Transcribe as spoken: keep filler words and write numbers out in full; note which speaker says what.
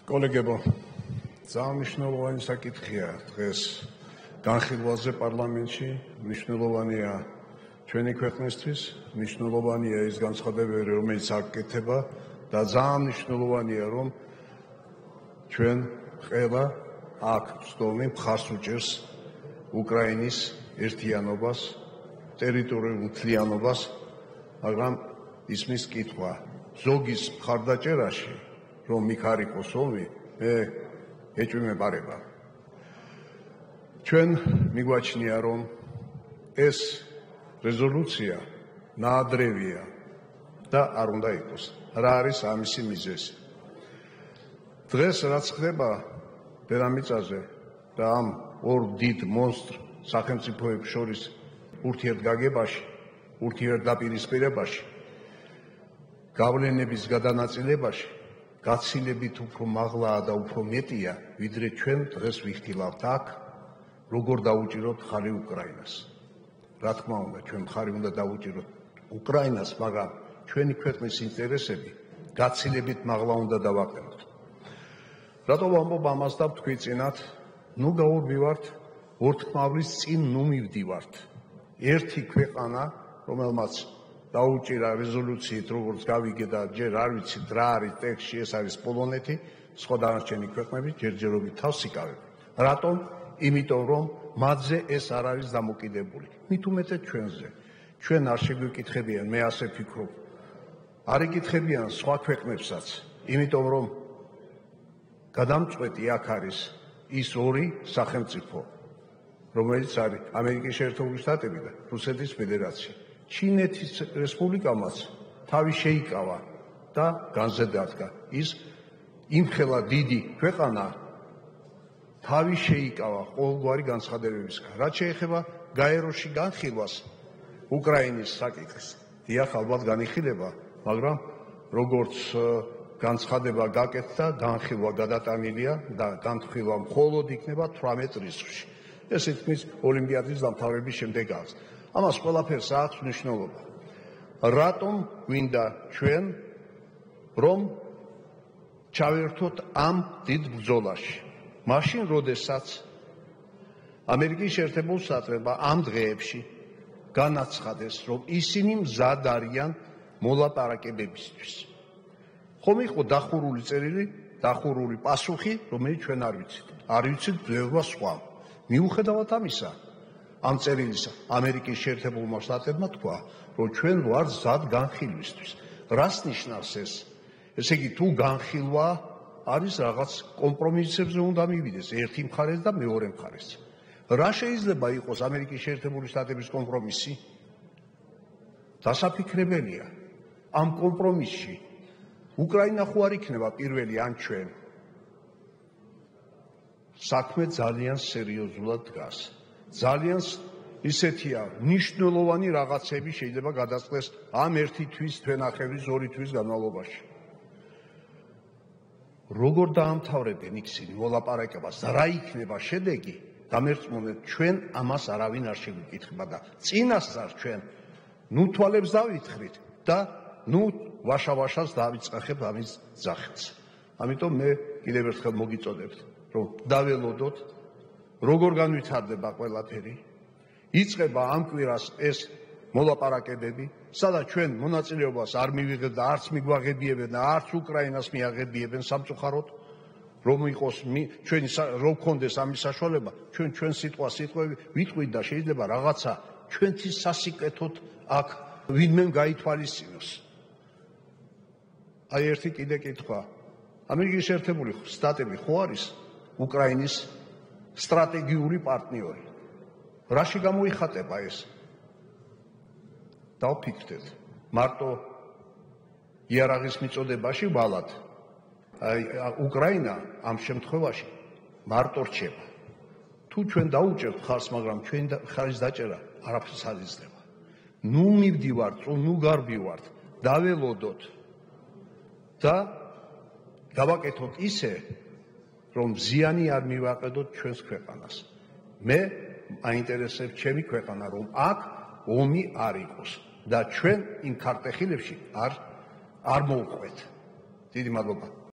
Speaker 1: Კოლეგებო, ძალიან მნიშვნელოვანი საკითხია დღეს განხილვაზე პარლამენტში, მნიშვნელოვანია ჩვენი ქვეყნისთვის, მნიშვნელოვანია ის განცხადებები, რომელიც აკეთება და ძალიან მნიშვნელოვანია, რომ ჩვენ ყველა აქ ვსდომი მხარს უჭერს უკრაინის ერთიანობას, ტერიტორიულ მთლიანობას, მაგრამ ისმის კითხვა ზოგის მხარდაჭერაში, რომ იქ არ იყოს ომი, მე ეჭვმეპარება. ჩვენ მიგვაჩნია, რომ ეს რეზოლუცია ნაადრევია და არ უნდა იყოს. რა არის ამისი მიზეზი? დღეს რაც ხდება დედამიწაზე და ამ ორ დიდ მონსტრ სახელმწიფოებს შორის ურთიერთგაგებაში, ურთიერთდაპირისპირებაში, გავლენების გადანაწილებაში გაცილებით უფრო მაღლაა და უფრო მეტია, ვიდრე ჩვენ დღეს ვიხილავთ აქ, როგორ დაუჭიროთ ხარი უკრაინას. რა თქმა უნდა, ჩვენ ხარი უნდა დაუჭიროთ უკრაინას, მაგრამ ჩვენი ქვეყნის ინტერესები გაცილებით მაღლა უნდა დავაყენოთ. რატო ვამბობ ამას და ვთქვი წინათ, ნუ გავურბივართ, ორთქმავლის წინ ნუ მივდივართ. ერთი ქვეყანა, რომელმაც დაუჭირა რეზოლუციით, როგორც გავიგე და ჯერ არ ვიცით რა არის ტექსტში, ეს არის პოლონეთი, სხვა დანარჩენი ქვეყნები ჯერჯერობით თავს იკავებენ. რატომ? იმიტომ რომ მათზე ეს არ არის დამოკიდებული. მით უმეტეს ჩვენზე. ჩვენ არ შეგვიკითხებიან, მე ასე ვფიქრობ. არ იკითხებიან სხვა ქვეყნებსაც, იმიტომ რომ გადამწყვეტი აქ არის ის ორი სახელმწიფო, რომელიც არის ამერიკის შეერთებული შტატები და რუსეთის ფედერაცია. ჩინეთის რესპუბლიკამაც თავი შეიკავა და განზე დადგა. ის იმხელა დიდი ქვეყანა თავი შეიკავა ყოველგვარი განცხადებებისგან. რაც შეეხება გაეროში განხილვას უკრაინის საკითხს, დიახ, ალბათ განიხილება, მაგრამ როგორც განცხადება გაკეთდა, განხილვა გადატანილია და განხილვა მხოლოდ იქნება თვრამეტ რიცხვში. ეს თითქმის ოლიმპიადის დამთავრების შემდეგ აქვს. ამას ყველაფერს აქვს მნიშვნელობა. რატომ გვინდა ჩვენ რომ ჩავერთოთ ამ დიდ ბრძოლაში? მაშინ, როდესაც ამერიკის შეერთებულ შტატებმა ამ დღეებში განაცხადეს, რომ ისინი მზად არიან მოლაპარაკებებისთვის. ხომ იყო დახურული წერილი, დახურული პასუხი, რომელიც ჩვენ არ ვიცით. არ ვიცით ბევრმა სხვამ. მიუხედავად ამისა, ამ წერილისა ამერიკის შეერთებულმა შტატებმა თქვა, რომ ჩვენ ვართ მზად განხილვისთვის. რას ნიშნავს ეს? ესე იგი, თუ განხილვა არის რაღაც კომპრომისებზე უნდა მივიდეს ერთი მხარეს და მეორე მხარეს. რა შეიძლება იყოს ამერიკის შეერთებული შტატების კომპრომისი? დასაფიქრებელია. ამ კომპრომისში უკრაინა ხო არ იქნება პირველი ან ჩვენ. საქმე ძალიან სერიოზულად დგას. ძალიან ისეთია, მნიშვნელოვანი რაღაცები შეიძლება გადასწრეს ამ ერთი თვის, თვენახევრის, ორი თვის განმავლობაში. როგორ დაამთავრებენ ისინი მოლაპარაკებას და რა იქნება შედეგი? დამერწმუნეთ, ჩვენ ამას არავინ არ შეგვიკითხება და წინასწარ ჩვენ ნუ თვალებს დავითხრით და ნუ ვაშა-ვაშას დავიწყახებ ამის ძახილს. ამიტომ მე კიდევ ერთხელ მოგიწოდებთ, რომ დაველოდოთ, როგორ განვითარდება ყველაფერი. იწყება ამ კვირას ეს მოლაპარაკებები, სადაც ჩვენ მონაწილეობას არ მივიღებთ და არც მიგვაღებიებენ და არც უკრაინას მიაღებიებენ სამწუხაროდ, რომ იყოს ჩვენი რომ გქონდეს ამის საშუალება, ჩვენ ჩვენ სიტყვა სიტყვები ვიტყვით და შეიძლება რაღაცა ჩვენთვის სასიკეთოდ აქ ვინმე გაითვალისწინოს. აი ერთი კიდე კითხვა. ამერიკის შეერთებული შტატები ხო არის უკრაინის სტრატეგიული პარტნიორი? რაში გამოიხატება ეს? დავფიქრდეთ, მარტო იარაღის მიწოდებაში ვალად. აი უკრაინა ამ შემთხვევაში მარტო რჩება. თუ ჩვენ დაუჭერთ ხარს, მაგრამ ჩვენ ხარის დაჭერა არაფერს არ იძლევა. ნუ მივდივართ, ნუ გარბივართ, დაველოდოთ და გავაკეთოთ ისე, რომ ზიანი არ მივაყედოთ ჩვენს ქვეყანას. მე აინტერესებს ჩემი ქვეყანა, რომ აქ ომი არ იყოს და ჩვენ იმ ქარტეხილებში არ არ მოვყვეთ. დიდი მადლობა.